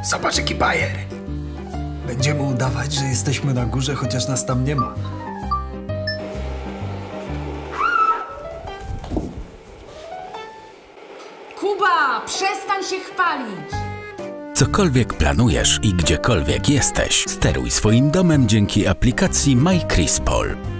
Zobacz, jaki bajer. Będziemy udawać, że jesteśmy na górze, chociaż nas tam nie ma. Kuba, przestań się chwalić! Cokolwiek planujesz i gdziekolwiek jesteś, steruj swoim domem dzięki aplikacji MyChrisPol.